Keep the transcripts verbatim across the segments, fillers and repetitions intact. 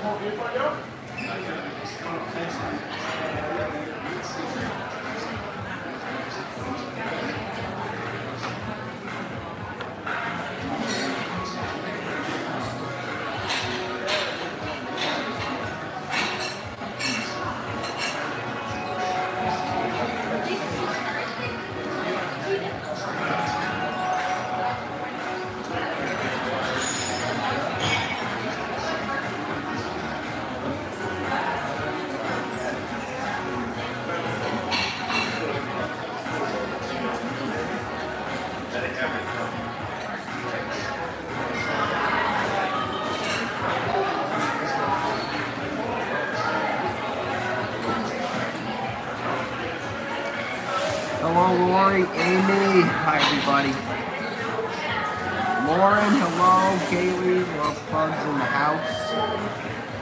Hello, Lori, Amy. Hi, everybody. Lauren, hello. Kaylee, love bugs in the house.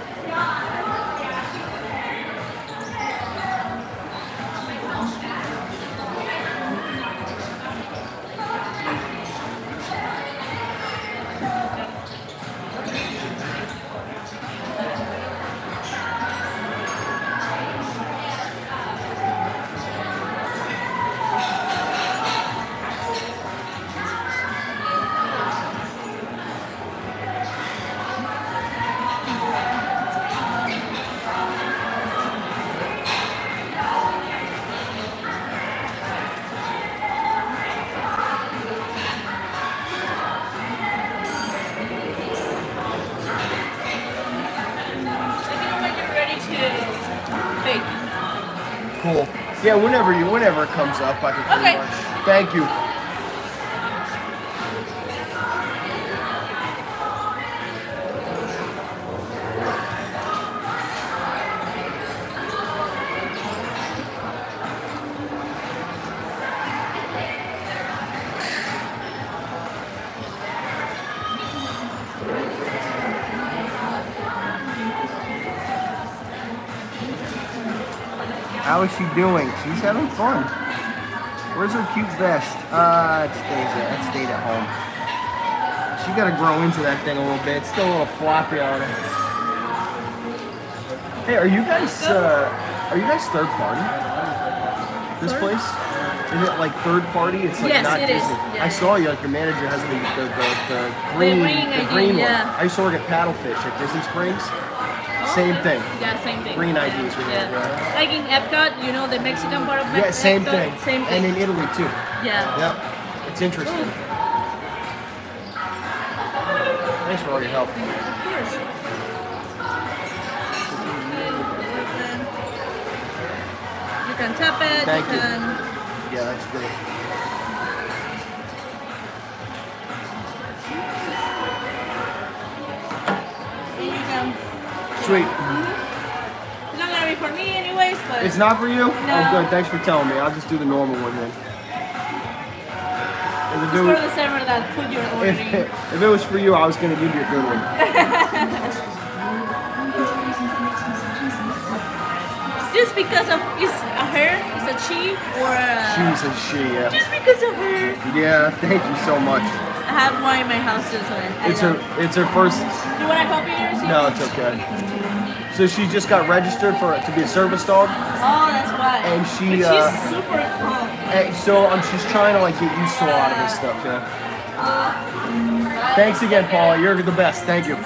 Cool. Yeah, whenever you, whenever it comes up, I can pretty Okay. much. Thank you. How is she doing? She's having fun. Where's her cute vest? Uh, it stays at, it stayed at home. She got to grow into that thing a little bit. It's still a little floppy on her. Hey, are you guys, uh, are you guys third party? This Third? place? Is it like third party? It's like Yes, not it is. Disney. Yeah. I saw you, like your manager has the the, the, the green, ring the I D, green one. yeah. I used to work at Paddlefish at Disney Springs. Oh, Same yeah. thing. Yeah, same thing. Green yeah. I Ds we yeah. have, yeah. Like in Epcot, you know, the Mexican part of Epcot. Yeah, same thing. Same thing. And in Italy too. yeah. Yep. It's interesting. Ooh. Thanks for all your help. Of course. You can tap it. Thank you you. can. Yeah, that's great. And you can. Sweet. It's not gonna be for me, anyways. But It's not for you? No. Oh, good. Thanks for telling me. I'll just do the normal one then. If It's it, for was, the server that put your if, ordering. if it was for you, I was going to give you a good one. Just because of is a her, is a she, or a, She's a she, yeah. just because of her. Yeah, thank you so much. I have one in my house too, so I It's her, love. it's her first. You want a copy of yours? No, it's okay. So she just got registered for to be a service dog. Oh, that's why. And she, But uh, she's super calm. And so um, she's trying to like get used to a lot of this stuff. Yeah. Thanks again, Paula. You're the best. Thank you.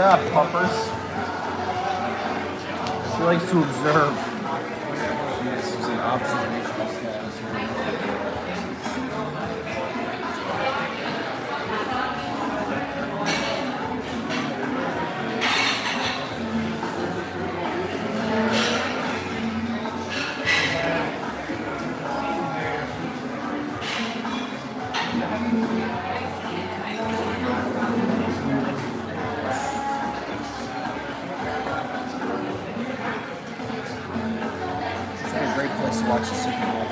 job, pumpers. She likes to observe. This is an observational status here. Great place to watch the Super Bowl.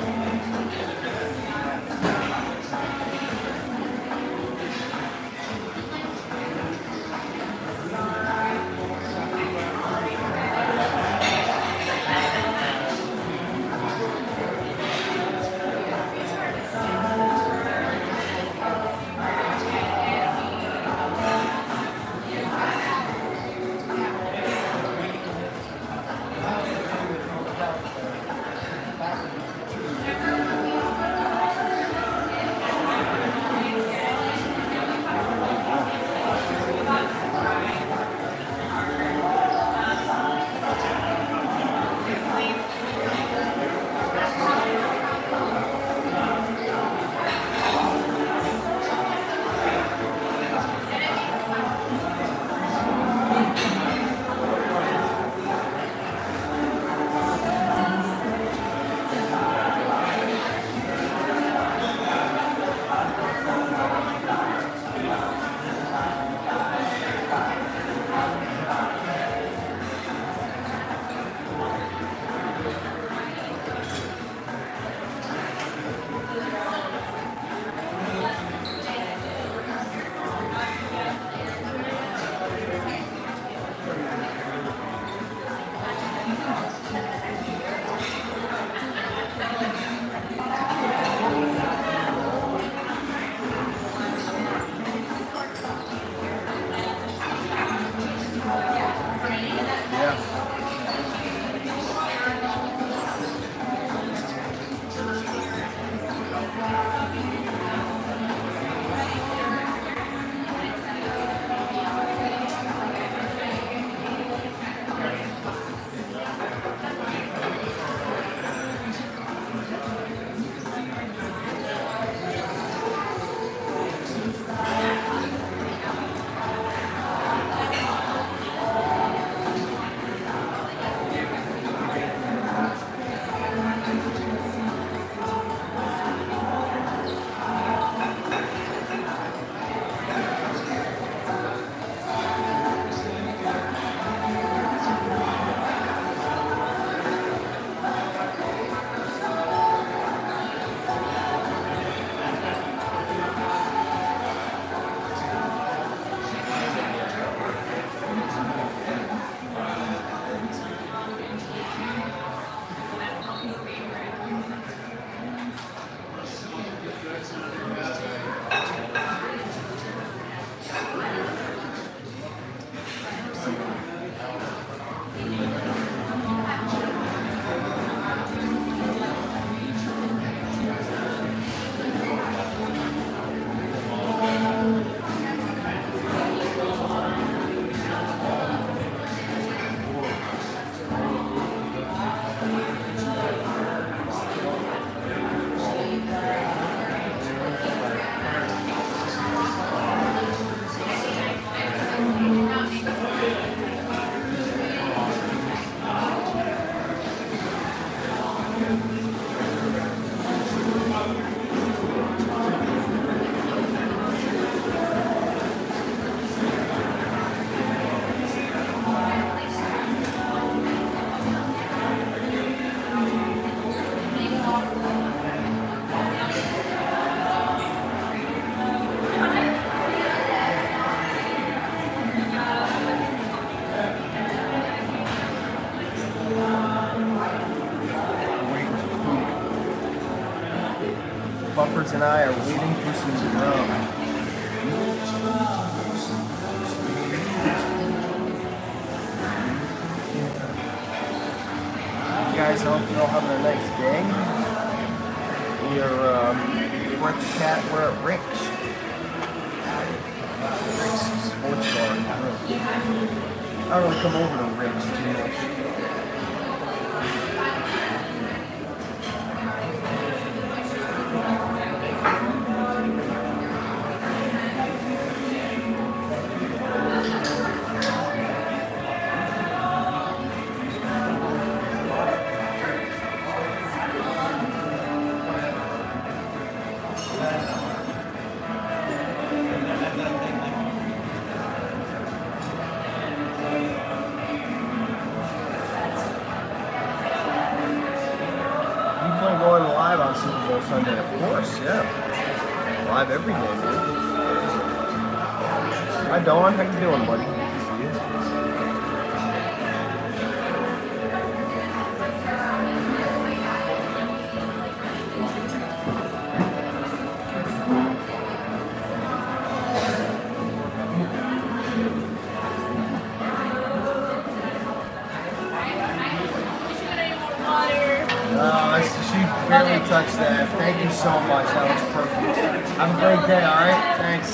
Bumpers and I are waiting for some rum. You guys, I hope you're all having a nice day. We are, um, we're at the cat, we're at Rick's. Rick's. sports bar. I don't really come over to Rick's too much. Going live on Super Bowl Sunday, of course, yeah. Live every day, dude. Hi, Dawn. How you doing, buddy? Good to see you. Barely touched that. Thank you so much. That was perfect. Have a great day, alright? Thanks.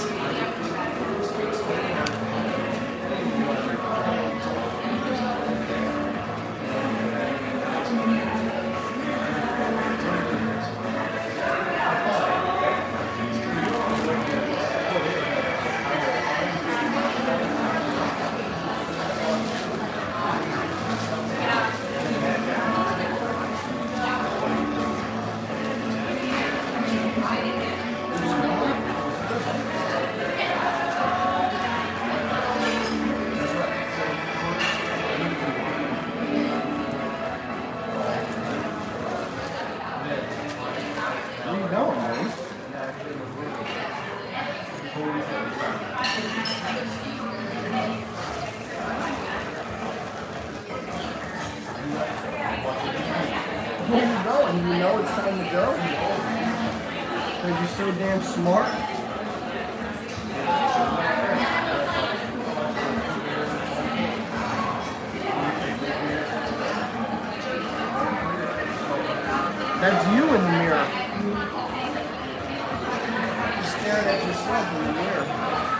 Where are you going? You know it's time to go? Because you're so damn smart. That's you in the mirror. You're staring at yourself in the mirror.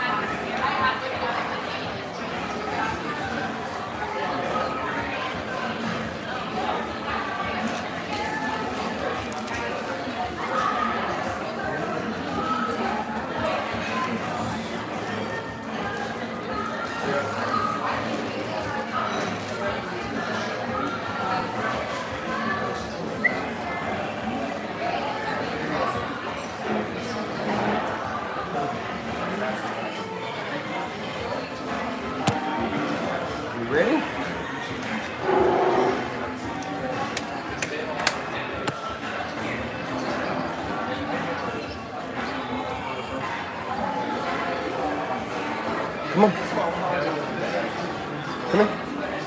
Ready? Come on. Come on.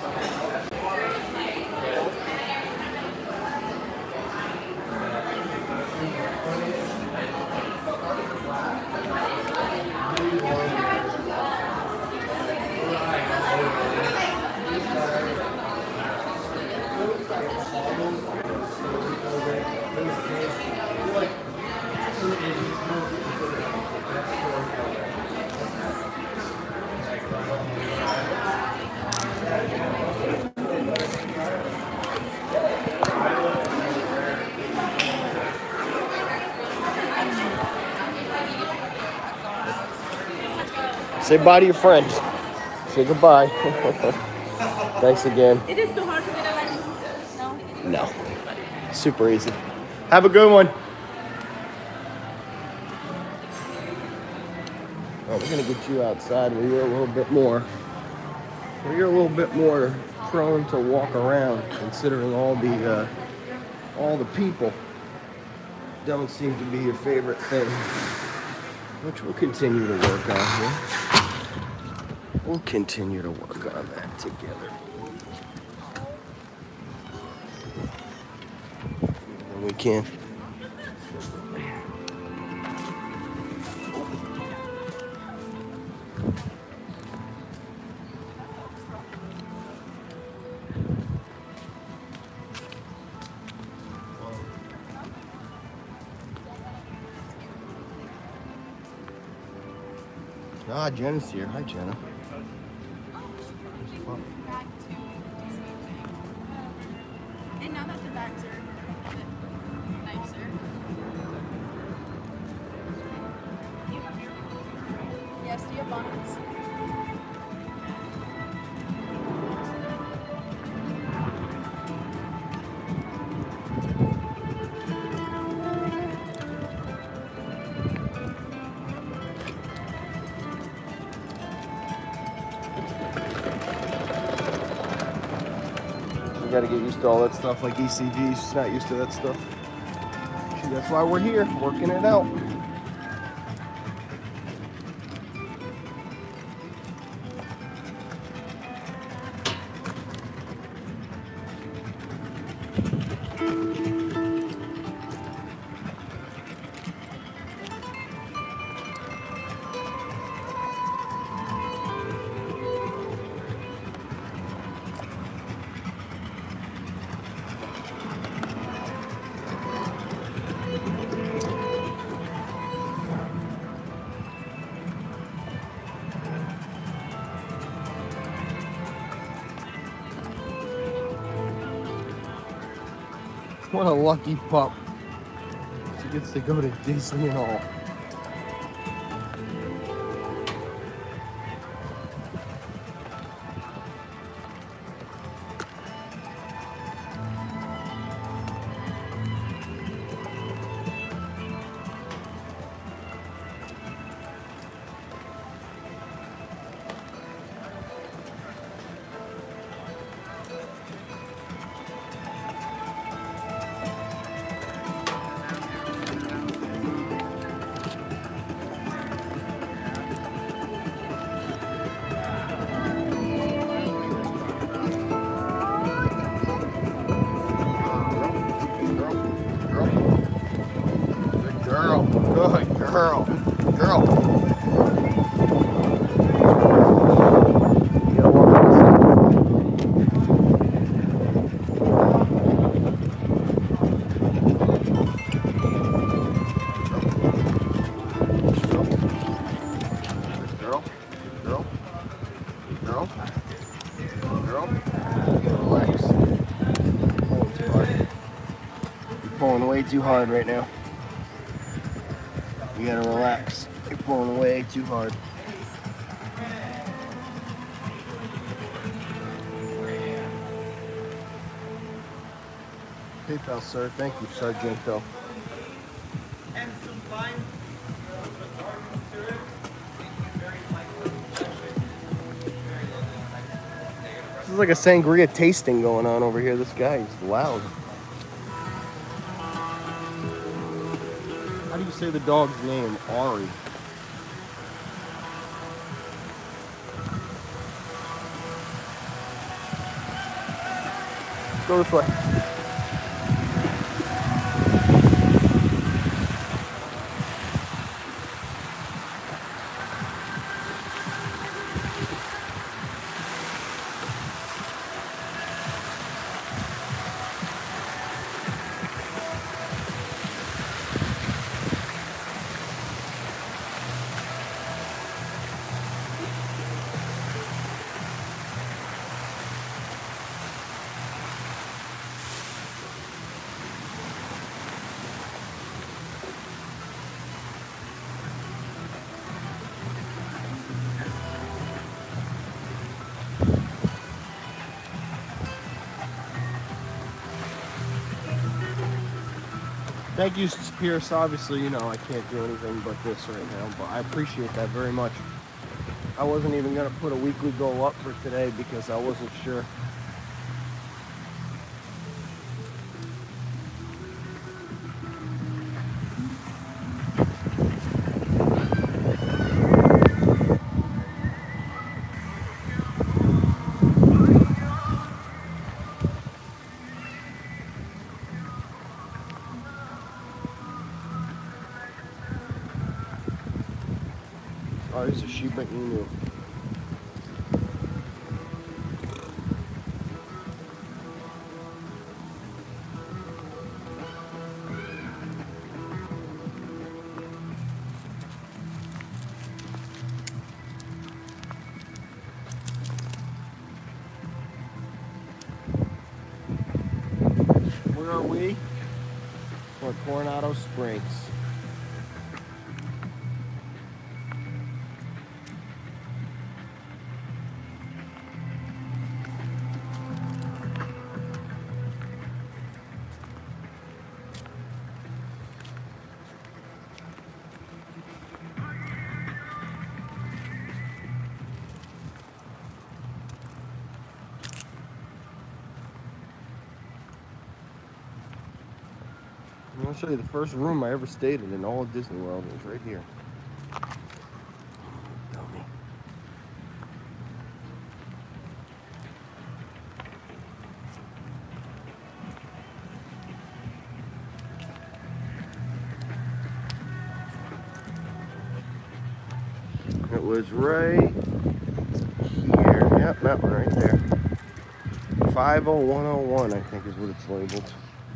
Say bye to your friends. Say goodbye. Thanks again. It is too hard to get a license. No? No. Super easy. Have a good one. Oh, we're going to get you outside where you're a little bit more, where you're a little bit more prone to walk around, considering all the, uh, all the people don't seem to be your favorite thing, which we'll continue to work on here. We'll continue to work on that together. When we can. Ah, Jenna's here. Hi, Jenna. And now that the bags are a bit nicer. Do you have your Yes, do you have bonnets? You gotta get used to all that stuff like E C Gs. She's not used to that stuff. See, that's why we're here, working it out. What a lucky pup. She gets to go to Disney and all. Girl, good girl, girl. You gotta walk on this Girl, girl, girl, girl. Relax. Pulling too hard. You're pulling way too hard right now. You gotta relax. You're pulling way too hard. PayPal, sir. Thank you, Sargento. And some lime. This is like a sangria tasting going on over here. This guy is loud. How do you say the dog's name? Ari. Go this way. Thank you, Pierce. Obviously, you know, I can't do anything but this right now, but I appreciate that very much. I wasn't even going to put a weekly goal up for today because I wasn't sure. Oh, he's a Shiba Inu. Where are we? We're at Coronado Springs. I'll show you the first room I ever stayed in in all of Disney World. It was right here. Dummy. It was right here. Yep, that one right there. five oh one oh one, I think is what it's labeled.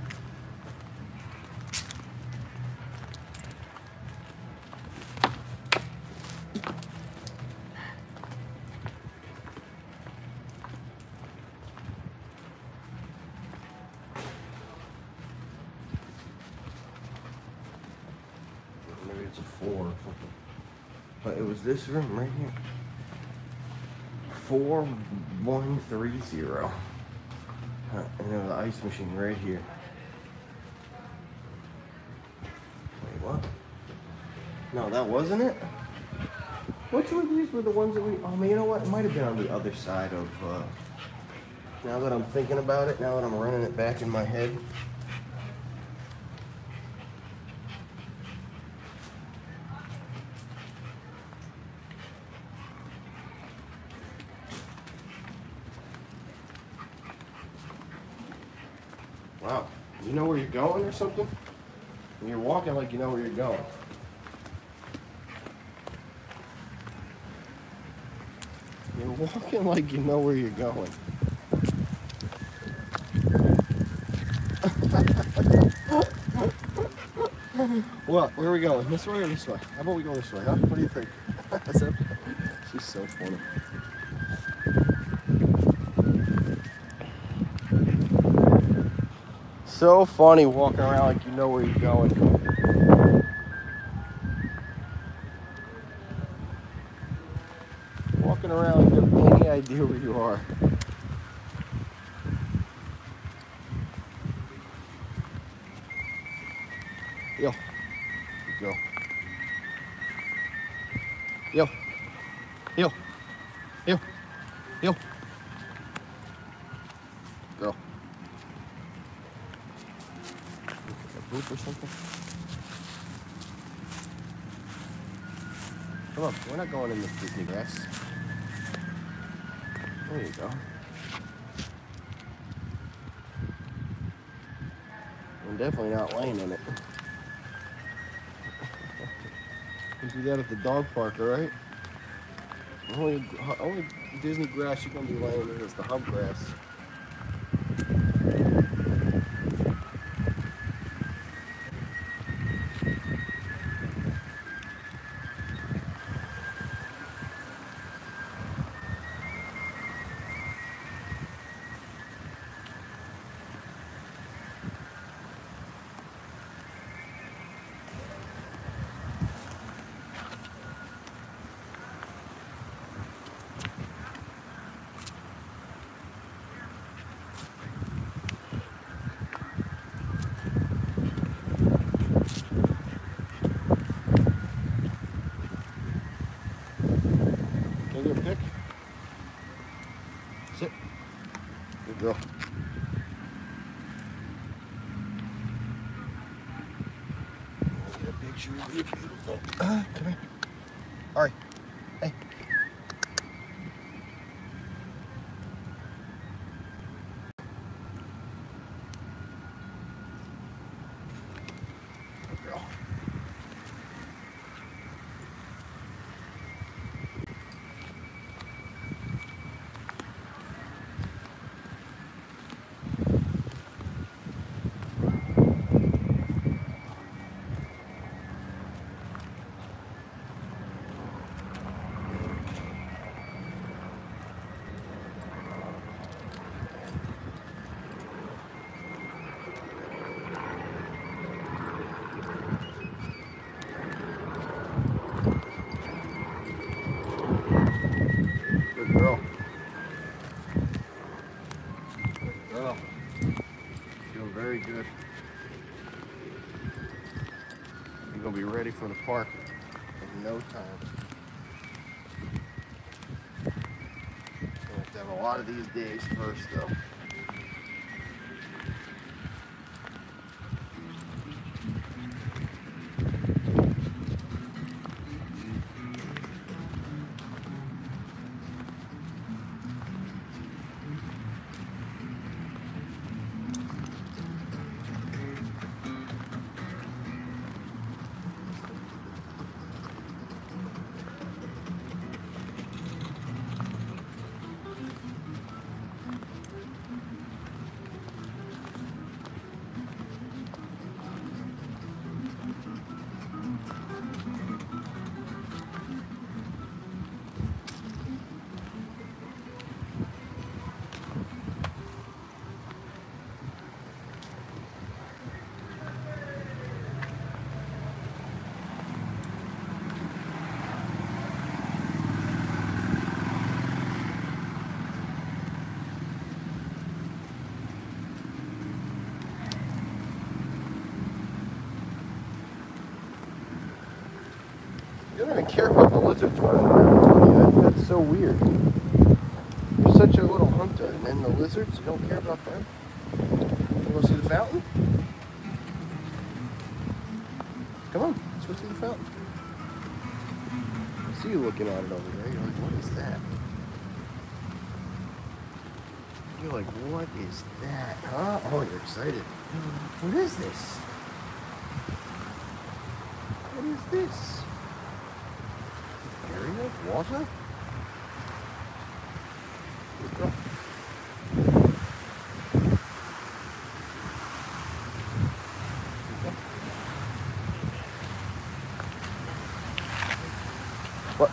Maybe it's a four or something. But it was this room right here. four one three zero. Uh, and there was the ice machine right here. Wait, what? No, that wasn't it? Which one of these were the ones that we... Oh, man, you know what? It might have been on the other side of... Uh, now that I'm thinking about it, now that I'm running it back in my head. Wow, you know where you're going or something? And you're walking like you know where you're going. You're walking like you know where you're going. What? Where are we going? This way or this way? How about we go this way, huh? What do you think? She's so funny. So funny walking around like you know where you're going. Walking around like you have any idea where you are. Yo. Go. Yo. Yo. Yo. Yo. Go. A boot or something? Come on, we're not going in this Disney grass. There you go. I'm definitely not laying in it. You do that at the dog park, all right? Only, only Disney grass you're gonna be laying in is the hub grass. Can I get a pic? Sit. Good girl. Get a picture of you, beautiful. Uh, come here. All right. Hey. Good girl. well. Doing very good. You're gonna be ready for the park in no time. Gonna have to have a lot of these days first though. You don't even care about the lizards running around. That- That's so weird. You're such a little hunter, and then the lizards, you don't care about them? You want to see the fountain? Come on, let's go see the fountain. I see you looking at it over there. You're like, what is that? You're like, what is that? Huh? Oh, you're excited. What is this? What is this? Area? Water? Let's go. What?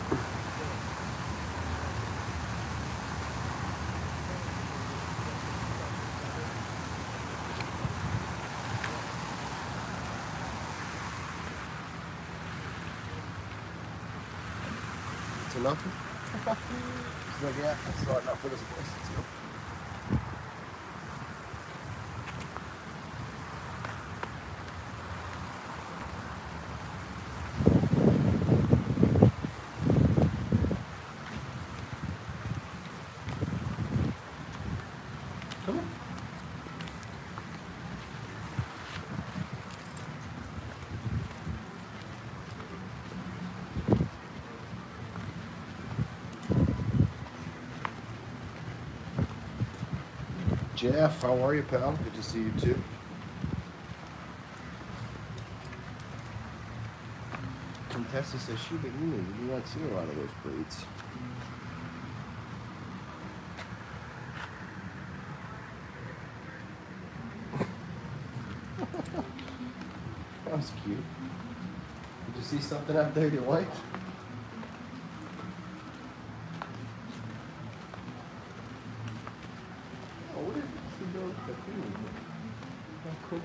It's enough? She's like, yeah, that's not enough for this place. Let's go. Come on. Jeff, how are you, pal? Good to see you too. Contessa says Shiba Inu. You do not see a lot of those breeds. That was cute. Did you see something out there you liked? Oh, what is this? The thing. Oh, cool.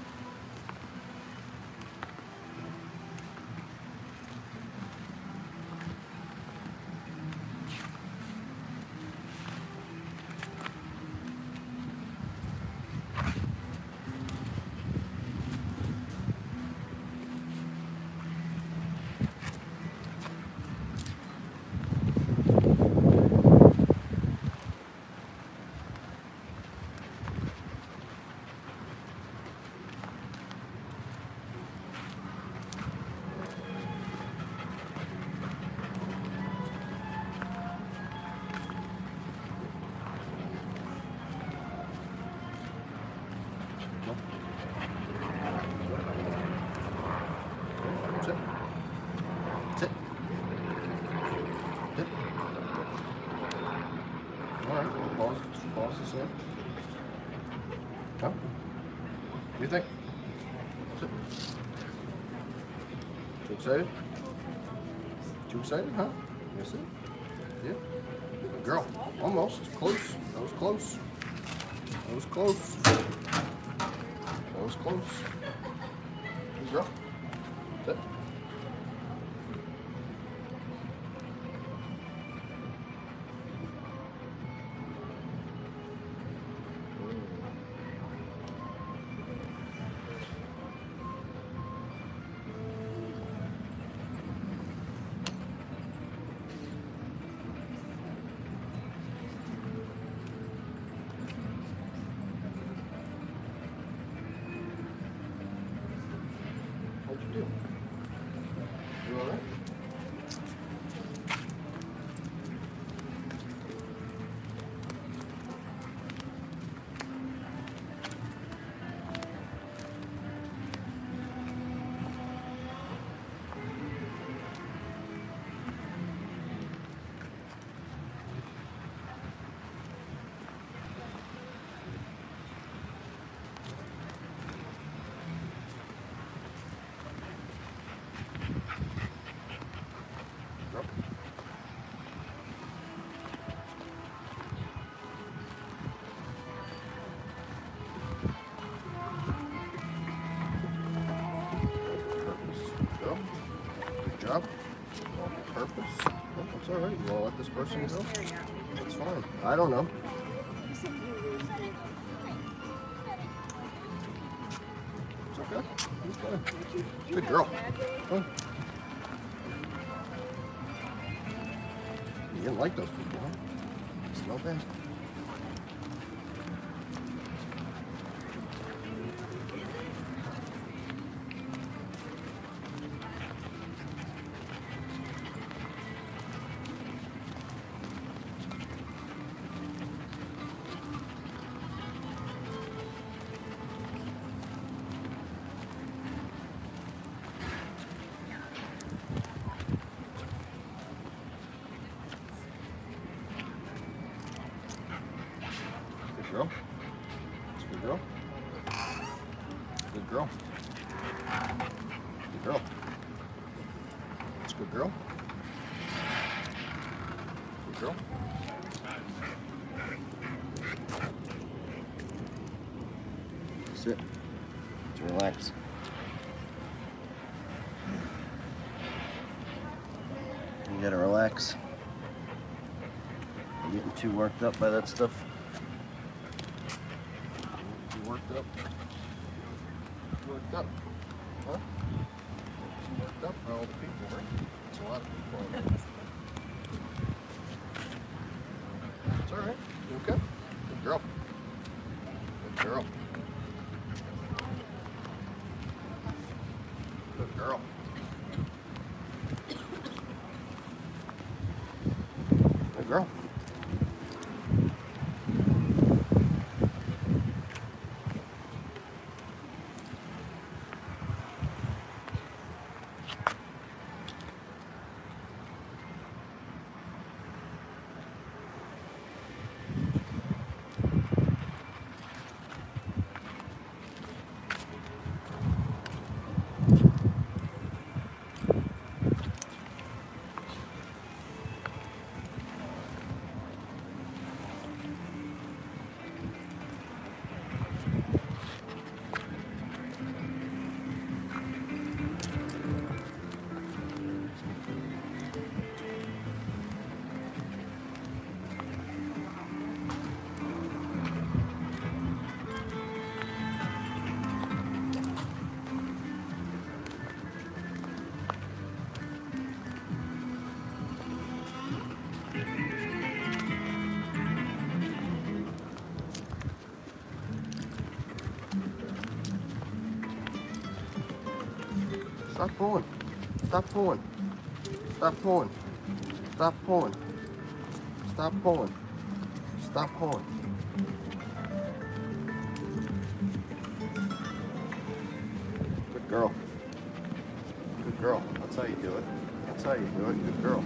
Sit. Sit. Sit. Alright, we'll pause. Just pause this in. Huh? What do you think? Sit. Too excited? Too excited, huh? Yes, it? Yeah. Good girl. Almost. Close. That was close. That was close. That was close. Good girl. Sit. purpose. Well, that's all right. You want to let this person go? That's fine. I don't know. It's okay. It's fine. Good girl. Huh? You didn't like those people, huh? It's no bad. Good girl. It's a good girl. Good girl. Good girl. It's a good girl. Good girl. Sit. Just relax. You gotta relax. You're getting too worked up by that stuff. You worked up? You worked up? Huh? You worked up by all the people, right? It's a lot of people. It's alright. You okay? Good girl. Good girl. Good girl. Good girl. Stop pulling. Stop pulling. Stop pulling. Stop pulling. Stop pulling. Stop pulling. Good girl. Good girl. That's how you do it. That's how you do it. Good girl.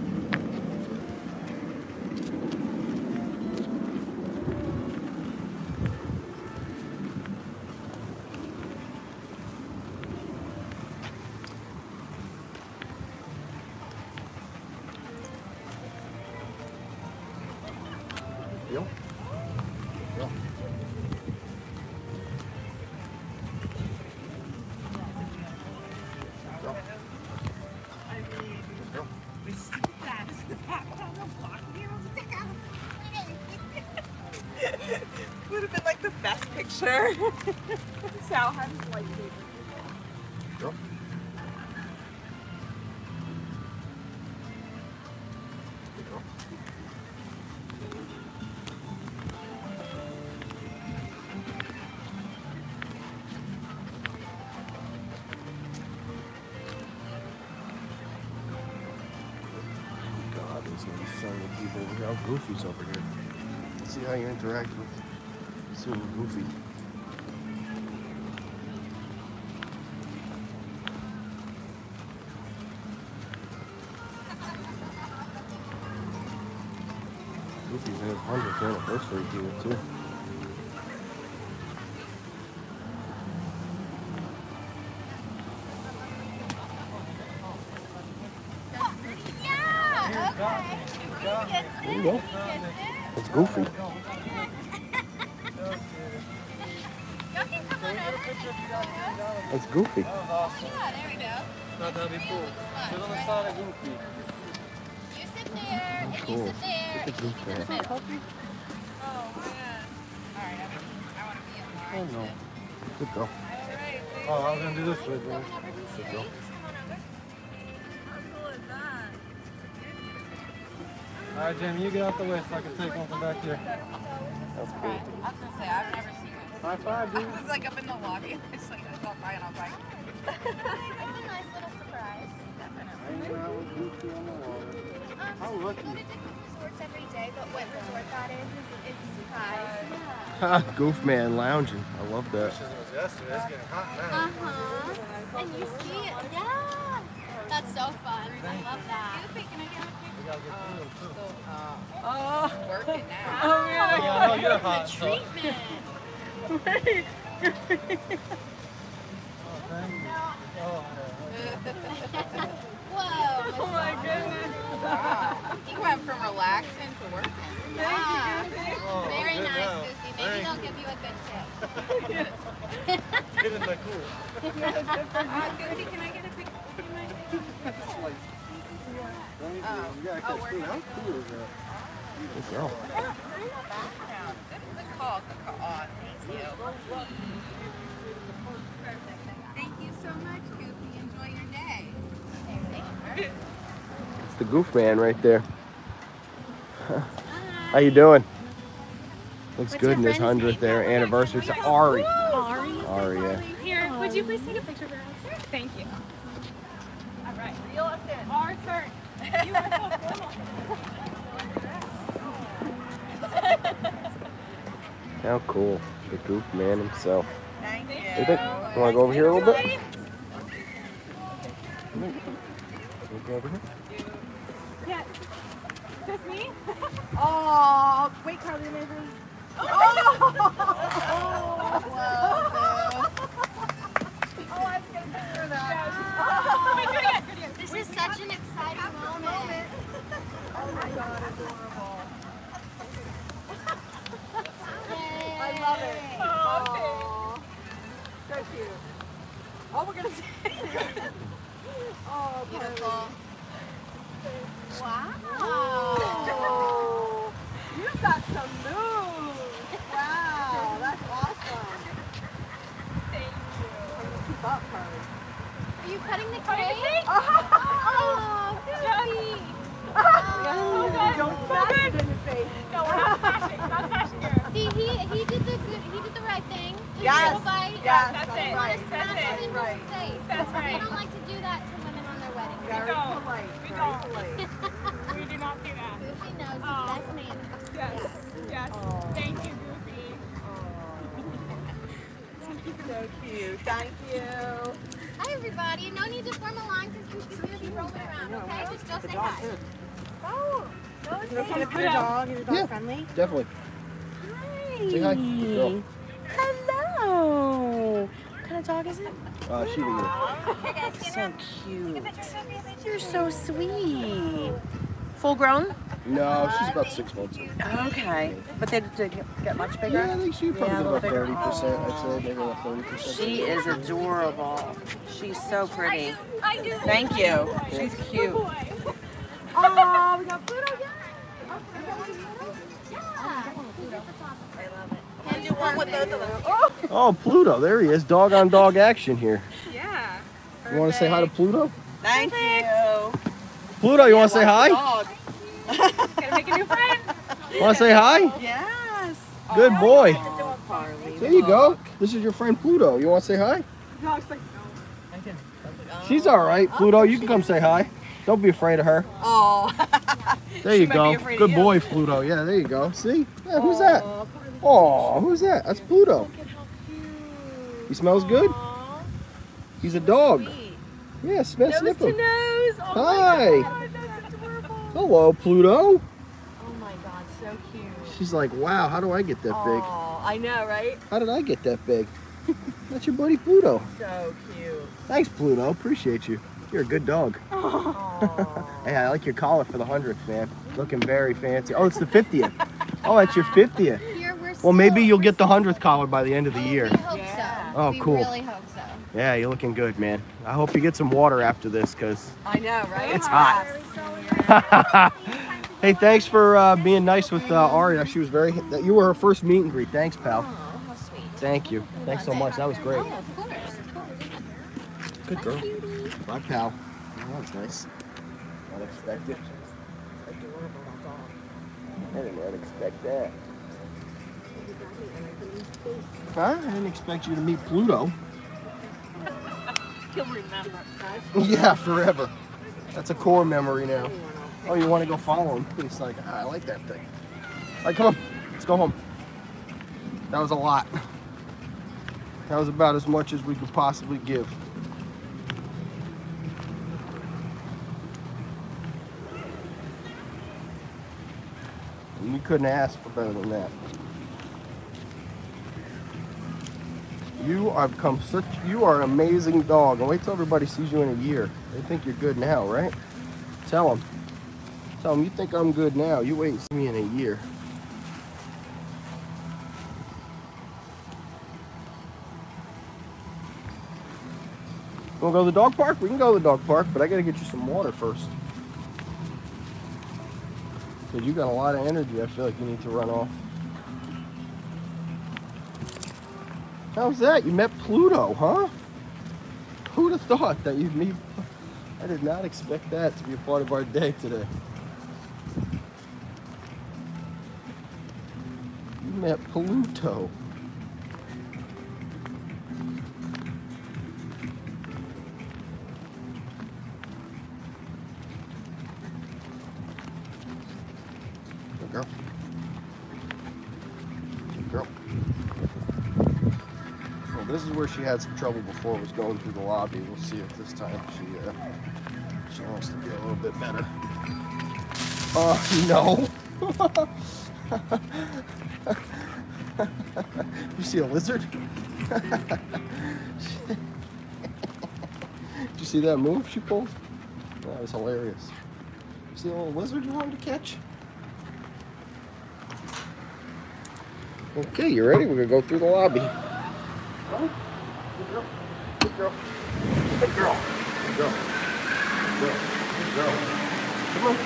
Deal? Deal. Deal. Deal. Would have been like the best picture. Sal had his lightsaber. Deal. God, there's no son of people over here. How Goofy's over here. Let's see how you interact with Sue and Goofy. Goofy's in his hundredth anniversary here too. There you go. It's Goofy. It's Goofy. Yeah, there we go. Thought that'd be cool. Sit on the side of Goofy. there, and Cool. you sit there, Look at and this he's in the guy. middle. Oh man. All right, I want to be in Oh no. Good girl. Oh, I was gonna do this So with you. whenever he's Good here, girl. you just come on over. How cool is that? All right, Jamie, you get out the way so I can take one from back here. That's cool. I was gonna say I've never seen it. High five, I dude. was like up in the lobby. I just like I walked by and I was like, It's a nice little surprise. Hanging out with Goofy on the water. Um, How we lucky. go to different resorts every day, but what resort that is is, is a surprise. Ha, Goofman lounging. I love that. This was yesterday. It's getting hot now. Uh-huh. And you see it. Yeah. That's so fun. I love that. We gotta get through them, too. oh, working now. Oh Yeah, yeah. I know you're hot, so. Treatment. Oh, thank you. Oh, Whoa. Oh my goodness. Wow. You went from relaxing to working. Yeah. Oh, Very good nice, now. Goofy. Maybe Thank they'll you. give you a good tip. Get in the cool. Uh, Goofy, can I get a picture? You gotta Oh, catch we're food. gonna- How cool is that? Good girl. Good, good call. Good call. Aw, thank you. Thank you so much, Goofy. Enjoy your day. It's the Goofman right there. How you doing? Looks good in his hundredth there anniversary. It's Ari. Ari. Ari, yeah. Here, would you please take a picture for us? Thank you. All right, reel us in. Our turn. You are so How cool. The Goofman himself. Thank you. What do you think? You want to go over here a little bit? Wanna go over here? Yes. Just me? Oh, wait, Carly, maybe. Oh! Oh, I was gonna picture that. This is such an exciting moment. Oh my God, adorable. Yay. I love it. Oh, so cute. Oh, we're gonna see. Oh, Beautiful. Wow. Oh, you've got some moves. Wow, that's awesome. Thank you. Keep up, Carly. Are you cutting the cake? Oh, Goofy. oh, don't smash it in the face. No, we're not smashing. We're not smashing here. See, he he did the good. He did the right thing. Took Yes. a little bite. Yes, That's that's it. You want right. to smash That's it in right. his face. That's right. We don't like to do that to women on their wedding. Very don't. polite. We Very don't. polite. We do not do that. Goofy knows his Oh. best man. Yes. Yes. Oh. Thank you, Goofy. So cute. Thank you. Hi, everybody. No need to form a line because Goofy's going to be rolling around, okay? Just go say hi. Oh, no, Is it okay to pet a dog? Is your dog Yeah. friendly? Definitely. Say hi. Good girl. Hello. What kind of dog is it? Uh, Shiba So cute. You're so sweet. Full grown? No, she's about six months old. Okay. But they did get get much bigger? Yeah, I think she probably Yeah, a did little about bigger. thirty percent. I'd say maybe about thirty percent. She is adorable. She's so pretty. I do. Thank you. She's cute. Boy. Oh, we got Pluto, yeah. Can do one with both of them. Oh, Oh, Pluto. There he is. Dog on dog action here. yeah. You want to say hi to Pluto? Thank you. Pluto, you want to say hi? Dog. Gonna make a new friend. Want to say hi? Yes. Good boy. Oh, Carly. There you go. This is your friend Pluto. You want to say hi? Dog's like, She's all right. Pluto, you can come say hi. Don't be afraid of her. oh. There you might go. be afraid of Good you. boy, Pluto. Yeah, there you go. See? Yeah, who's that? Oh, who's that? That's Pluto. He smells good? He's a dog. Yeah, smell, sniff him. Nose. Oh Hi. my God, that's adorable. Hello, Pluto. Oh my God, so cute. She's like, wow, how do I get that big? Oh, I know, right? How did I get that big? That's your buddy Pluto. So cute. Thanks, Pluto. Appreciate you. You're a good dog. Oh. Hey, I like your collar for the hundredth, man. Looking very fancy. Oh, it's the fiftieth. Oh, it's your fiftieth. Here we're Well, maybe still- you'll get the hundredth collar by the end of the year. We hope Yeah. so. Oh, we cool. really hope so. Yeah, you're looking good, man. I hope you get some water after this, because I know, right? it's hot. Hey, thanks for uh, being nice with uh, Aria. She was very. You were her first meet and greet. Thanks, pal. Oh, how sweet. Thank you. Thanks so much. That was great. Oh, of course, of course. Good girl. Bye, pal. Oh, that was nice. Unexpected. I did not expect that. Huh? I didn't expect you to meet Pluto. He'll remember. Yeah, forever. That's a core memory now. Oh, you want to go follow him? He's like, ah, I like that thing. All right, come on. Let's go home. That was a lot. That was about as much as we could possibly give. And we couldn't ask for better than that. You have become such, you are an amazing dog. And wait till everybody sees you in a year. They think you're good now, right? Tell them. Tell them, you think I'm good now. You wait and see me in a year. Want to go to the dog park? We can go to the dog park, but I got to get you some water first. Because you got a lot of energy. I feel like you need to run off. How's that? You met Pluto, huh? Who'd have thought that you'd meet? I did not expect that to be a part of our day today. You met Pluto. Good girl. Good girl. Well, this is where she had some trouble before, was going through the lobby. We'll see if this time she uh, she wants to be a little bit better. Uh, no. You see a lizard? Did you see that move she pulled? That was hilarious. You see a little lizard you wanted to catch? Okay, you ready? We're gonna go through the lobby. Good girl. Good girl. Good girl. Good girl. Good girl. Good girl. Come on.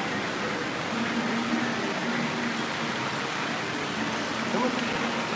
Come on.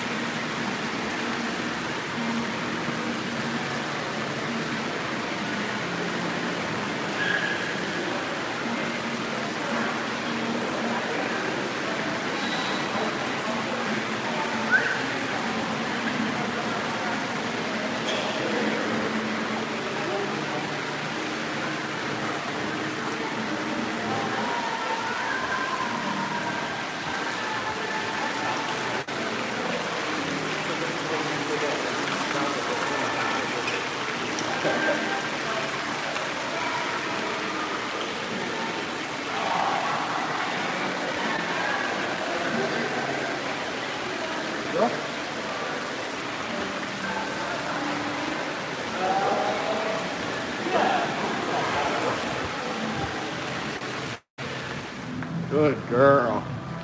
Good girl.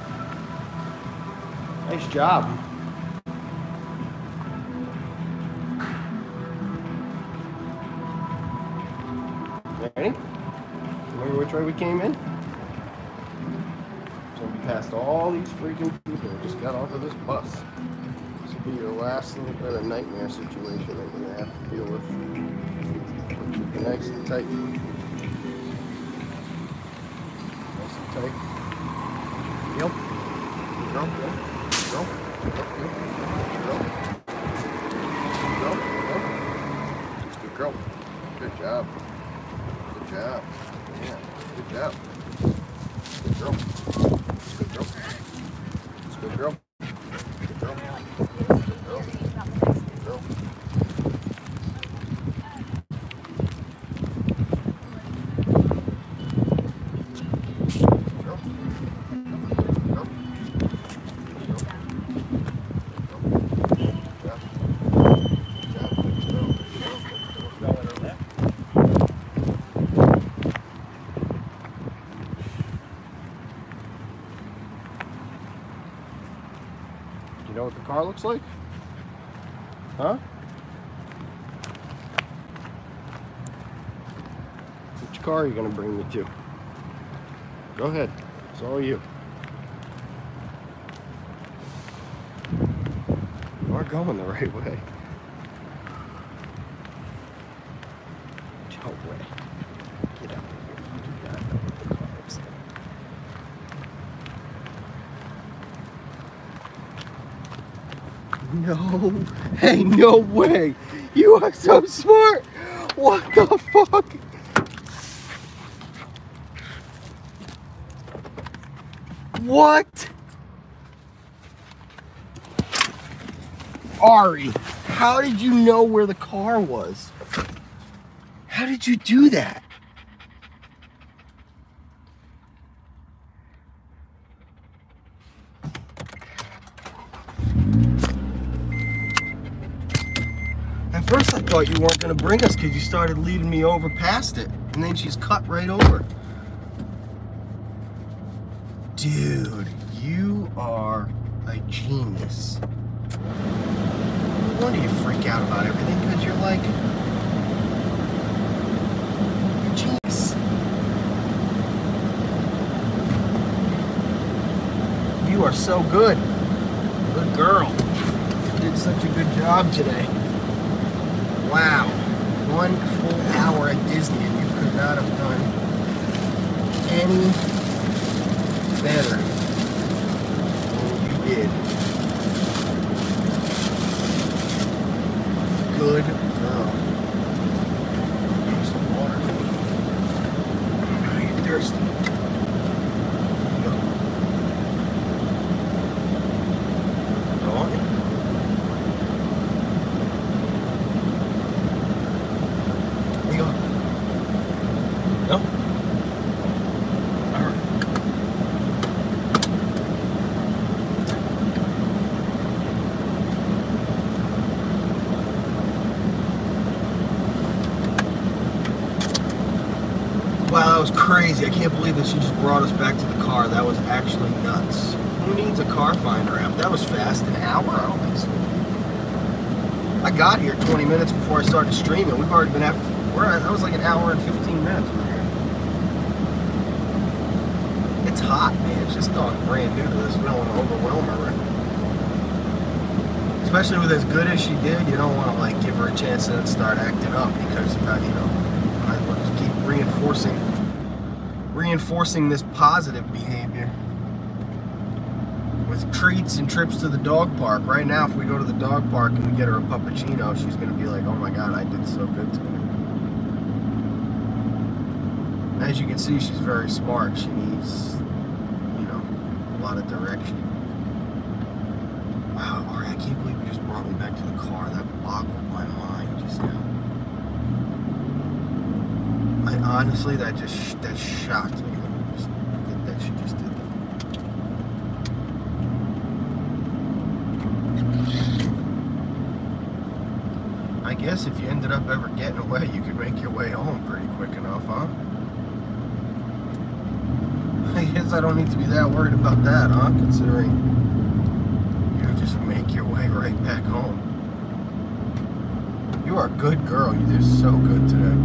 Nice job. Ready? Remember which way we came in? So we passed all these freaking people and just got off of this bus. This will be your last little bit of nightmare situation that you're gonna have to deal with. Keep it nice and tight. Nice and tight. Yep. Go, go, go, go, go, go, go. Good girl. Good job. Good job. Yeah. Good job. Good girl. Good girl. It's good girl. Good girl. Good girl. Good girl. You know what the car looks like? Huh? Which car are you going to bring me to? Go ahead. It's all you. We're going the right way. No way. Get out of here. You do not know what the car is. No. Hey, no way. You are so smart. What the fuck? What? Ari, how did you know where the car was? How did you do that? At first I thought you weren't going to bring us because you started leading me over past it. And then she's cut right over. Dude, you are a genius. No wonder you freak out about everything because you're like... You're a genius. You are so good. Good girl. You did such a good job today. Wow. One full hour at Disney and you could not have done any better than you did. Good girl. Here's some water. Are you thirsty? Go. Go on. There you go. No? Alright. Wow, that was crazy. I can't believe that she just brought us back to the car. That was actually nuts. Who needs a car finder app? That was fast. An hour? I don't think so. I got here twenty minutes before I started streaming. We've already been at, we're at, that was like an hour and fifteen minutes. It's hot, man. It's just not brand new to this. We don't want to overwhelm her. Right? Especially with as good as she did, you don't want to like give her a chance to then start acting up because, uh, you know, I will just keep reinforcing, reinforcing this positive behavior with treats and trips to the dog park. Right now, if we go to the dog park and we get her a puppuccino, she's going to be like, oh my God, I did so good today. As you can see, she's very smart. She needs, you know, a lot of direction. Wow, Ari, I can't believe you just brought me back to the car. That boggled my mind just now. I honestly, that just, that shocked me. Just, that she just did that. I guess if you ended up ever getting away, you could make your way home pretty quick enough, huh? I guess I don't need to be that worried about that, huh? Considering you just make your way right back home. You are a good girl. You did so good today.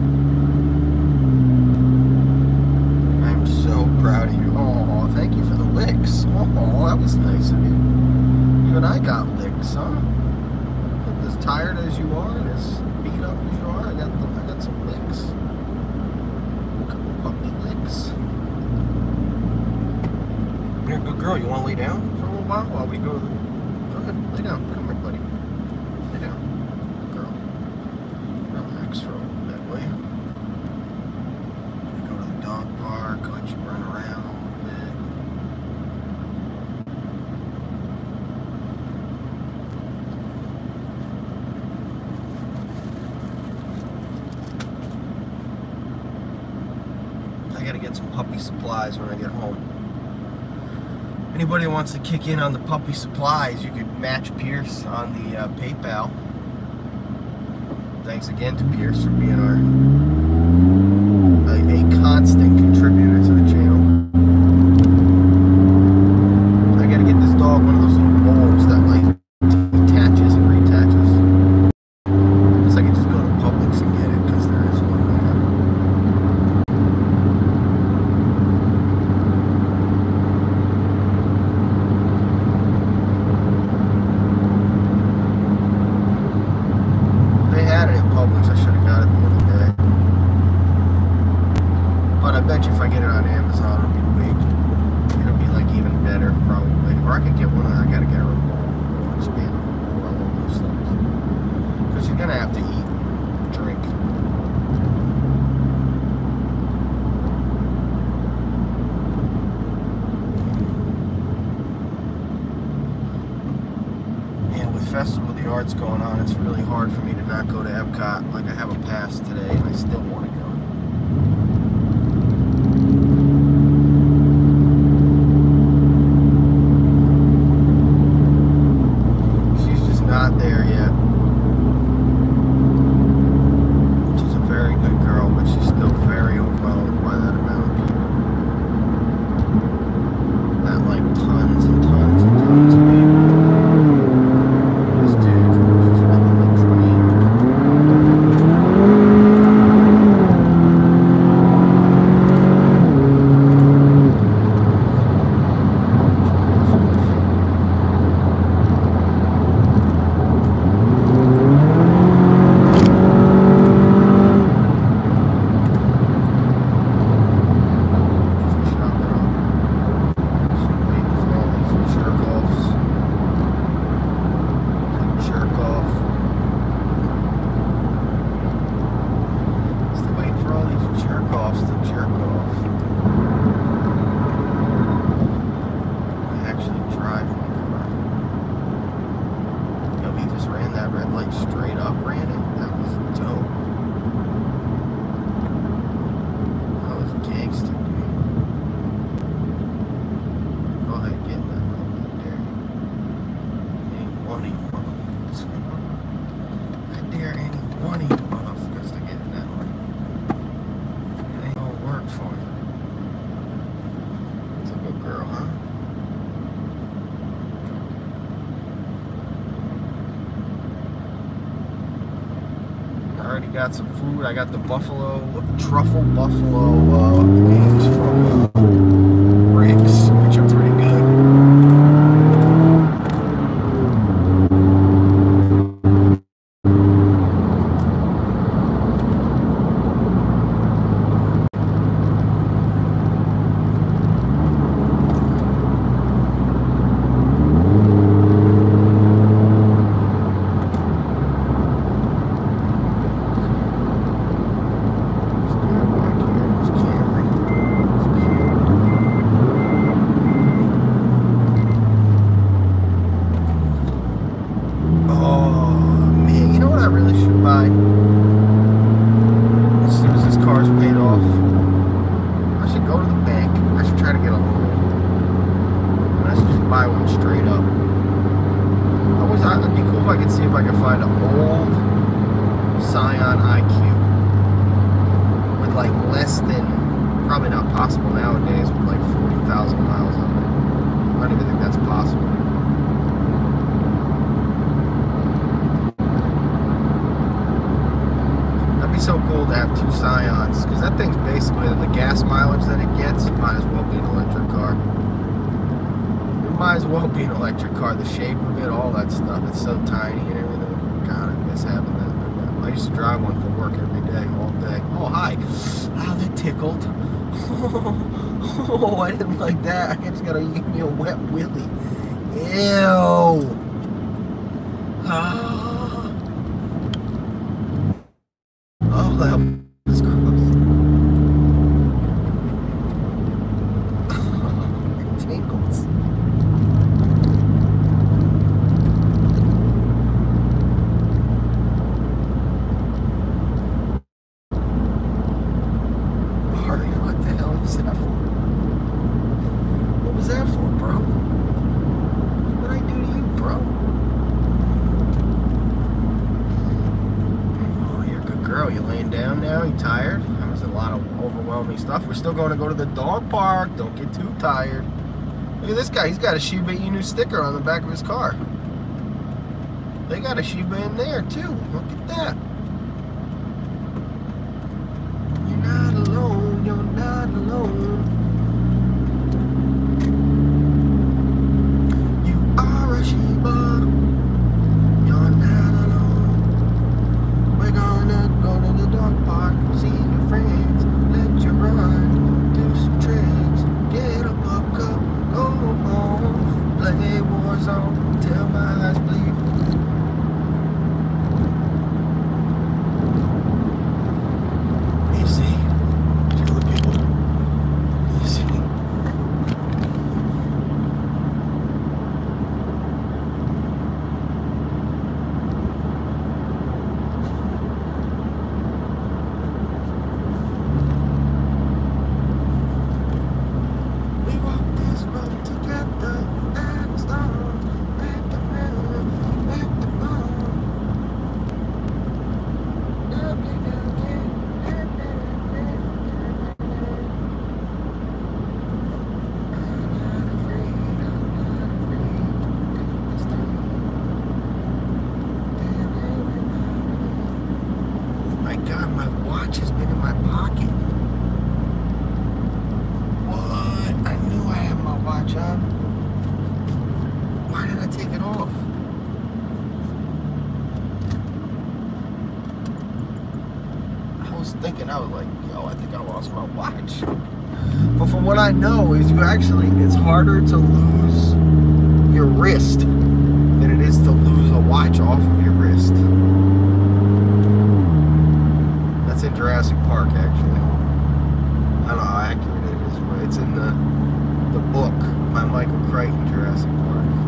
I'm so proud of you. Oh, thank you for the licks. Oh, that was nice of you. Even I got licks, huh? As tired as you are and as beat up as you are, I got, the, I got some licks. A couple puppy licks. You're a good girl. You want to lay down for a little while while we go to the... Go ahead, lay down. Come here, buddy. Lay down. Good girl. Relax for a little bit, will you? We go to the dog park, let you run around a little bit. I gotta get some puppy supplies when I get home. Anybody wants to kick in on the puppy supplies, you could match Pierce on the uh, PayPal. Thanks again to Pierce for being our a, a constant contributor to the channel. I gotta get this dog one of those little bowls that like detaches and reattaches. I guess I could just go to Publix and get it because there is one there. bet you if I get it on Amazon, it'll be big. It'll be like even better, probably. Or I could get one. I gotta get a remote, expand all of those things. Because you're gonna have to eat, drink. Festival of the Arts going on, it's really hard for me to not go to Epcot. Like, I have a pass today and I still want to go. She's just not there yet. She's a very good girl, but she's still very overwhelmed by that amount of people. That, like, tons and tons and tons of people. Got some food. I got the buffalo, truffle buffalo uh, wings from uh, Rick's, which are pretty good. So cool to have two Scions, because that thing's basically the gas mileage that it gets might as well be an electric car. It might as well be an electric car. The shape of it, all that stuff. It's so tiny and everything. God, I miss having that. I used to drive one for work every day, all day. Oh, hi. Oh, that tickled. Oh, I didn't like that. I just gotta give me a wet willy. Ew. Ah. Oh, that was gross. It tingles. Harley, what the hell was that for? What was that for, bro? What did I do to you, bro? Girl, you laying down now? You tired? That was a lot of overwhelming stuff. We're still going to go to the dog park. Don't get too tired. Look at this guy. He's got a Shiba Inu sticker on the back of his car. They got a Shiba in there, too. Look at that. You're not alone. You're not alone. You are a Shiba. You're not alone. We're gonna go to the dog park, see your friends, let you run. God, my watch has been in my pocket. What? I knew I had my watch on. Why did I take it off? I was thinking, I was like, yo, I think I lost my watch. But from what I know is you actually, it's harder to lose your wrist than it is to lose a watch off of your wrist. That's in Jurassic Park, actually. I don't know how accurate it is, but it's in the, the book by Michael Crichton, Jurassic Park.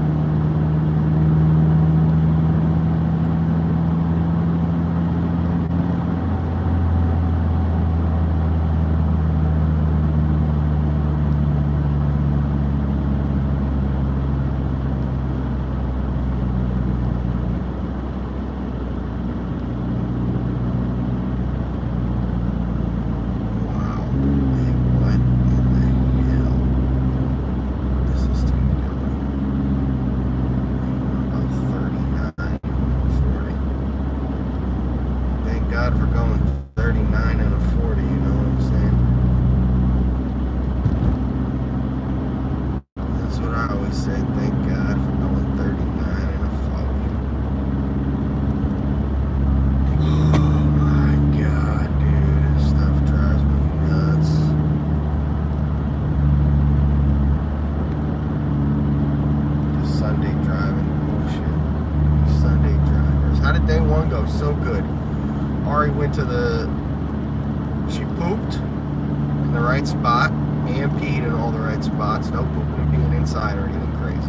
So good. Ari went to the, she pooped in the right spot and peed in all the right spots. No pooping and peeing inside or anything crazy.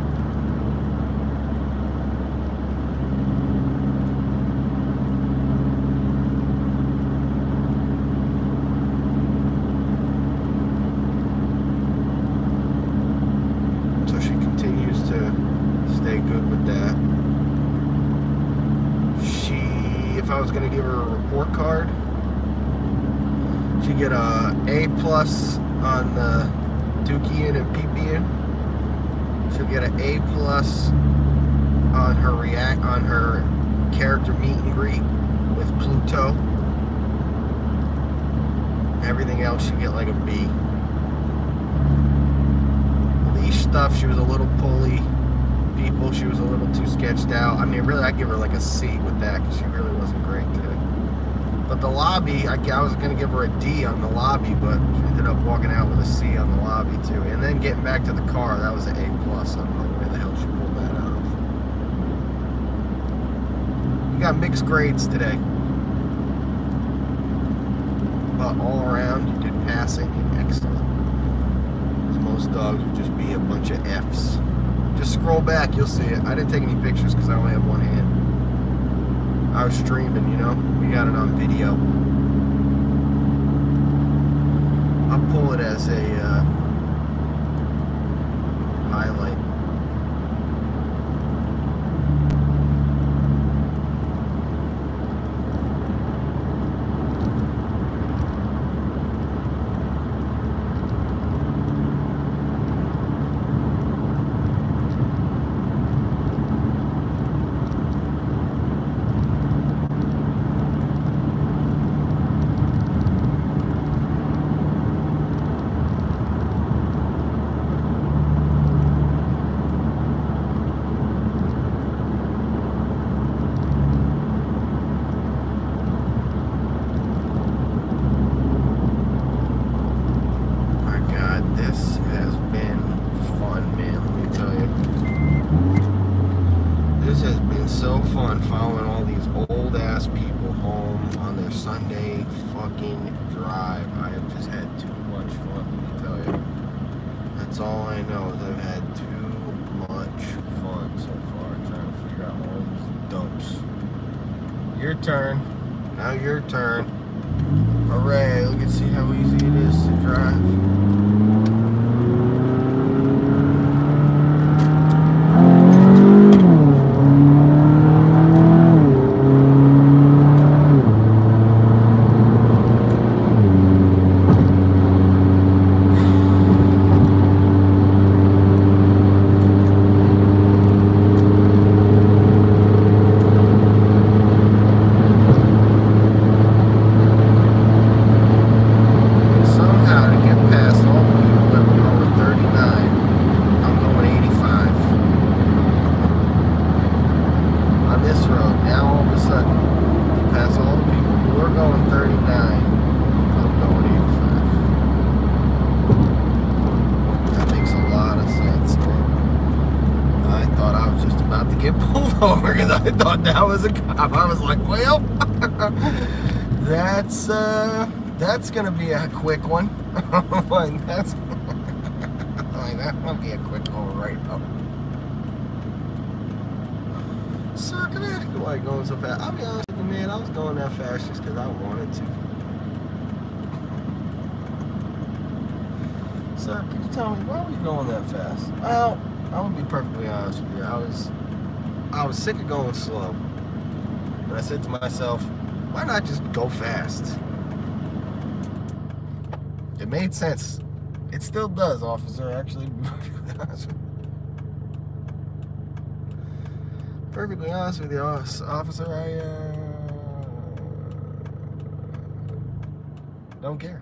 So she continues to stay good with that. If I was going to give her a report card, she'd get a A plus on the Dookie-ing and Pee-peeing. She'll get an A plus on her react on her character meet and greet with Pluto. Everything else she'd get like a B. Leash stuff, she was a little pulley. People, she was a little too sketched out. I mean, really, I'd give her like a C with that because she really wasn't great today. But the lobby, I, I was going to give her a D on the lobby, but she ended up walking out with a C on the lobby too. And then getting back to the car, that was an A plus. I don't know where the hell she pulled that out of. We got mixed grades today. But all around, you did passing and excellent. Because most dogs would just be a bunch of F's. Just scroll back, you'll see it. I didn't take any pictures because I only have one hand. I was streaming, you know. We got it on video. I'll pull it as a uh, highlight. Your turn. Now your turn. Hooray, look and see how easy it is to drive. I thought that was a cop. I was like, well, that's uh, that's gonna be a quick one. Like that's like that might be a quick one right up. Sir, can I ask you why you're going so fast? I'll be honest with you, man. I was going that fast just because I wanted to. Sir, could you tell me why were you going that fast? Well, I'm gonna be perfectly honest with you. I was, I was sick of going slow, and I said to myself, why not just go fast? It made sense. It still does, officer. Actually, perfectly honest with you. Perfectly honest with you, officer. I uh, don't care.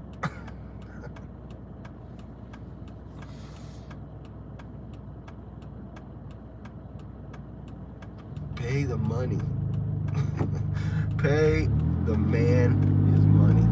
Pay the money. Pay the man his money.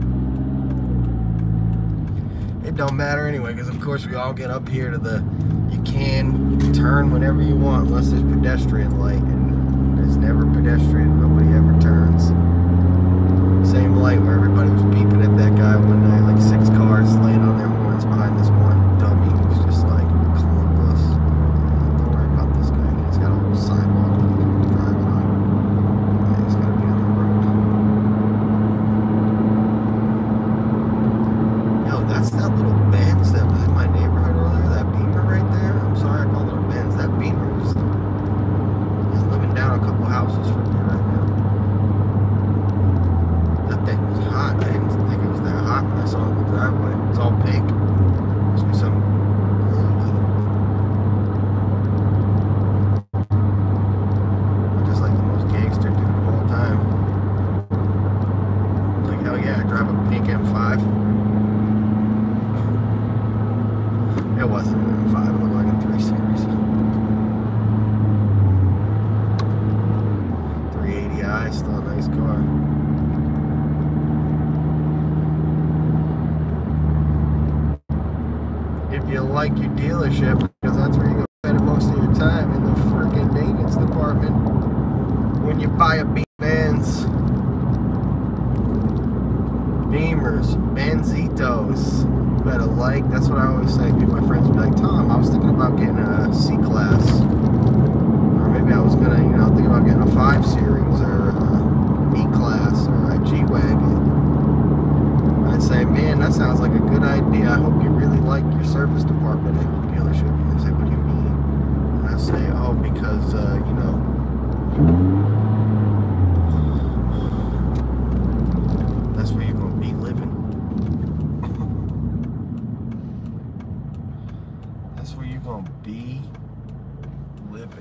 It don't matter anyway, because of course we all get up here to the, you can, you can turn whenever you want unless there's pedestrian light, and there's never pedestrian, nobody ever turns. Same light where everybody was beeping at that guy one night, like six cars laying on their horns behind this one dummy who's just like clueless. Don't worry about this guy, he's got a whole sidewalk that he can be driving on. Yeah, he's gotta be on the road. Yo, that's that little Benz that was in my neighborhood earlier, that Beamer right there. I'm sorry I called it a Benz. That Beamer was, is living down a couple houses from me right now. That thing was hot. I didn't think it was that hot when I saw it in the driveway. It's all pink. Must be some just like the most gangster dude of all time. It's like, hell yeah, I drive a pink M five. It wasn't an M five, it looked like a three series. three eighty i, still a nice car. If you like your dealership, because that's where you're going to spend most of your time, in the freaking maintenance department. When you buy a Benz, Beamers, Benzitos, you better like, that's what I always say. My friends would be like, Tom, I was thinking about getting a C-Class. Or maybe I was going to, you know, think about getting a five series or a E-Class or a G-Wagon. I'd say, man, that sounds like a good idea. I hope you really like your service department at your dealership. And they say, what do you mean? And I say, oh, because, uh, you know, that's where you're going to be living. That's where you're going to be living.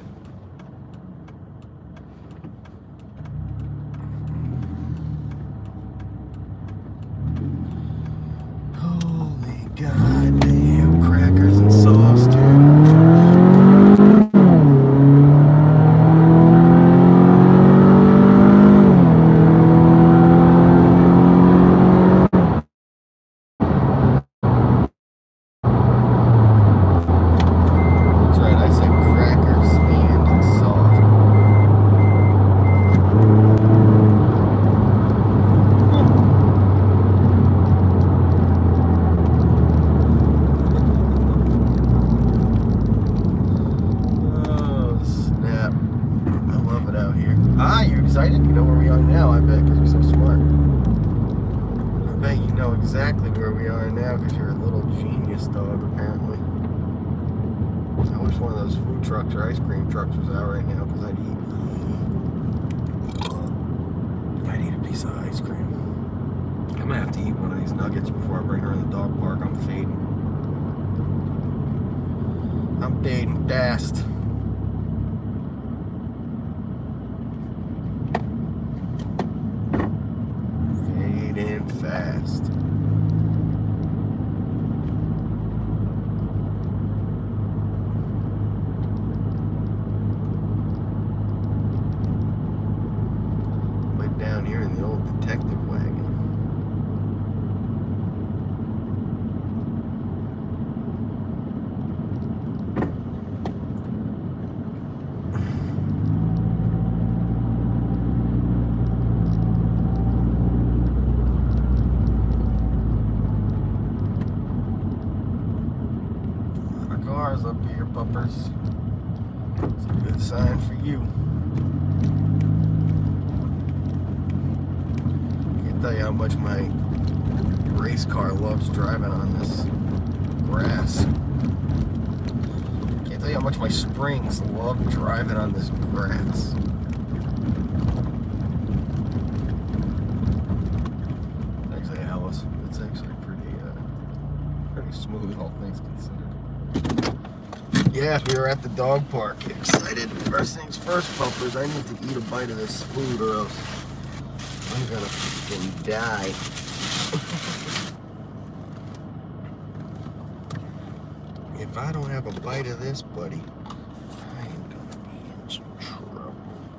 Holy goddamn crackers and sauce, dude. That's right, I said crackers and sauce. Oh, snap. I love it out here. Ah, you're excited? You know where we are now, I bet, because you're so smart. I bet you know exactly where we are now, because you're a little genius dog, apparently. I wish one of those food trucks or ice cream trucks was out right now, because I'd eat. I'd eat a piece of ice cream. I'm going to have to eat one of these nuggets before I bring her in the dog park. I'm fading. I'm fading fast. Fading fast. Way down here in the old detective wagon. puppers. It's a good sign for you. Can't tell you how much my race car loves driving on this grass. Can't tell you how much my Springs love driving on this grass. Actually, Alice, it's actually pretty, uh, pretty smooth, all things considered. Yeah, we were at the dog park. Excited. First things first, puppers. I need to eat a bite of this food or else I'm gonna freaking die. If I don't have a bite of this, buddy, I am gonna be in some trouble.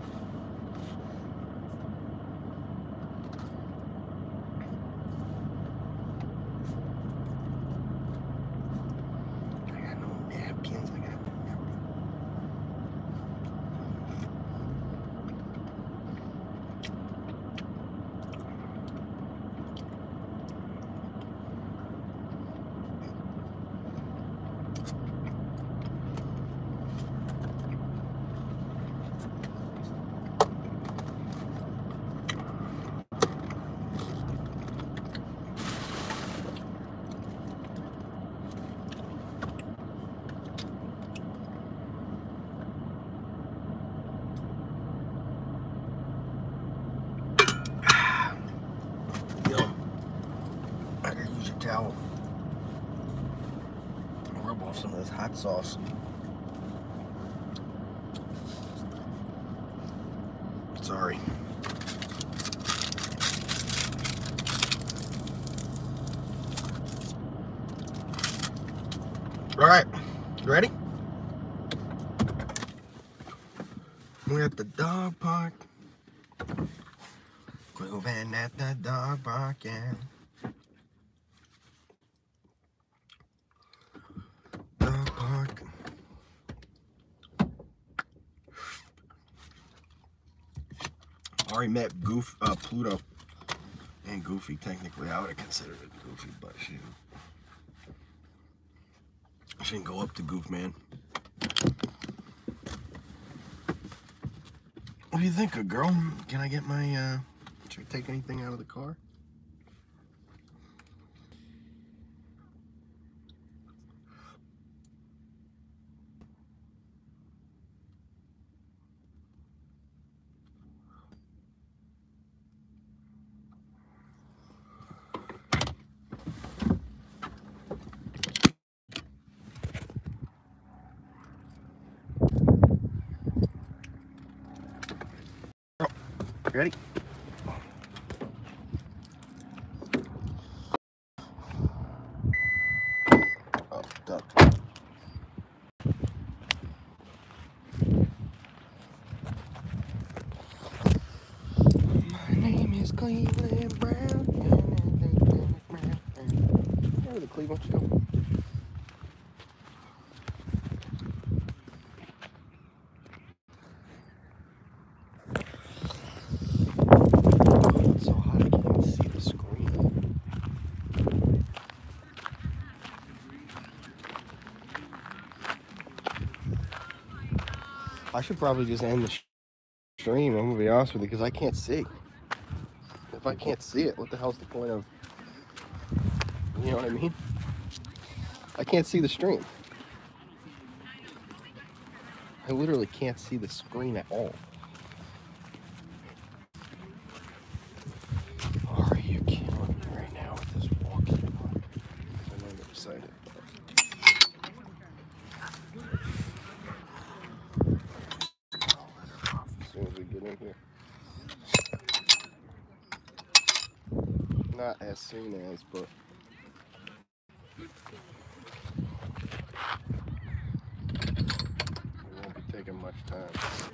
I got no napkins. I got no towel. Rub off some of this hot sauce. Sorry. All right, you ready? We're at the dog park. Grooving at the dog park, yeah. Already met Goof, uh, Pluto and Goofy. Technically, I would have considered it Goofy, but she didn't. She didn't go up to Goof, man. What do you think, good girl? Can I get my, uh, should I take anything out of the car? Ready? Oh, duck. My name is Cleveland Brown. Where the Cleveland show? I should probably just end the stream, I'm gonna be honest with you, because I can't see. If I can't see it, what the hell's the point of, you know what I mean? I can't see the stream. I literally can't see the screen at all. Are you killing me right now with this walking? I'm excited. In here. Not as soon as, but it won't be taking much time.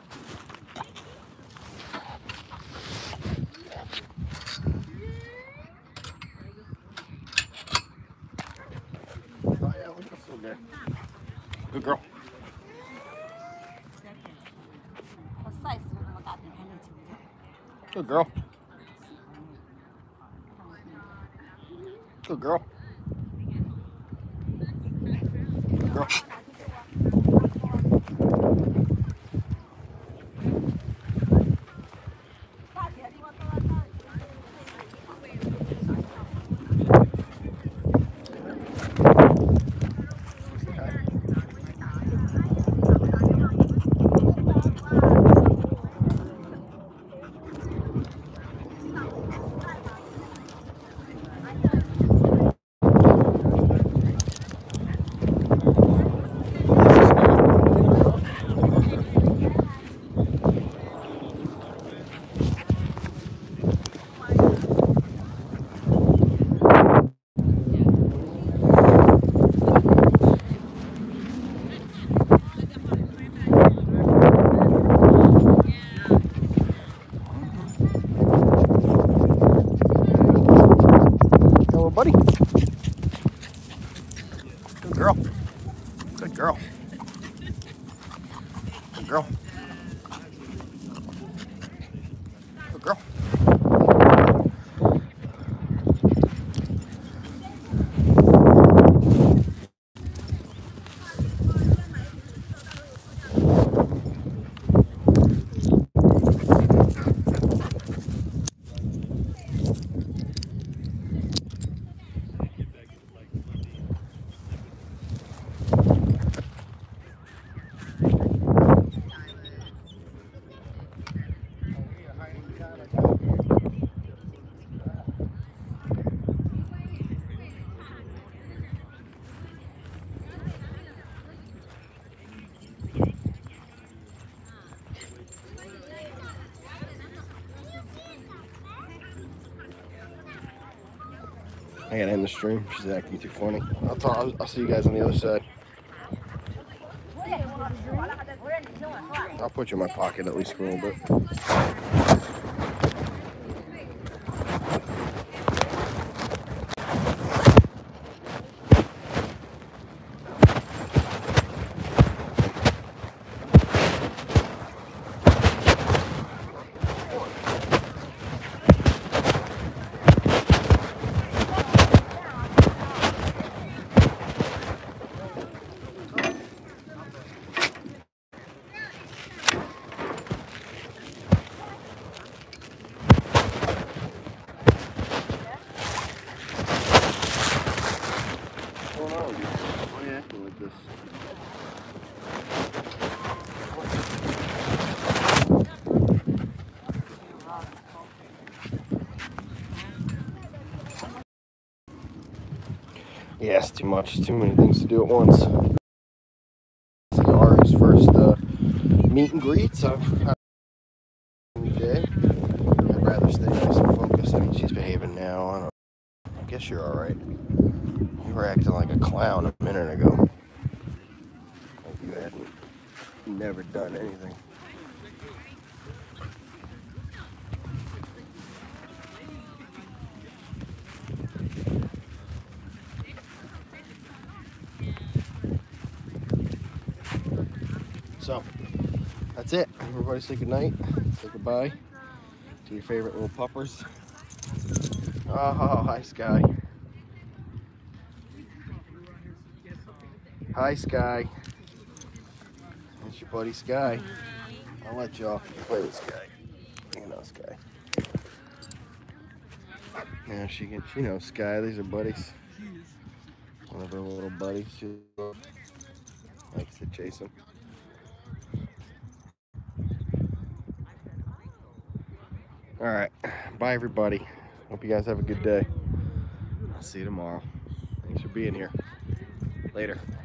Oh yeah, look, that's so good. Good girl. Good girl. Good girl. Good girl. buddy. Good girl. Good girl. Good girl. Good girl. I gotta end the stream. She's acting too funny. I'll, talk, I'll, I'll see you guys on the other side. I'll put you in my pocket at least for a little bit. Yeah, it's too much. Too many things to do at once. This is Ari's first uh, meet and greets I've had every day. I'd rather stay nice and focused. I mean, she's behaving now. I, don't, I guess you're all right. You were acting like a clown a minute ago. Like you hadn't never done anything. So, that's it. Everybody say goodnight. Say goodbye to your favorite little puppers. Oh, hi, Sky. Hi, Sky. That's your buddy, Sky. I'll let y'all play with Sky. You know Sky. Yeah, she can, she knows Sky. These are buddies. One of her little buddies. She likes to chase them. All right, bye everybody. Hope you guys have a good day. I'll see you tomorrow. Thanks for being here. Later.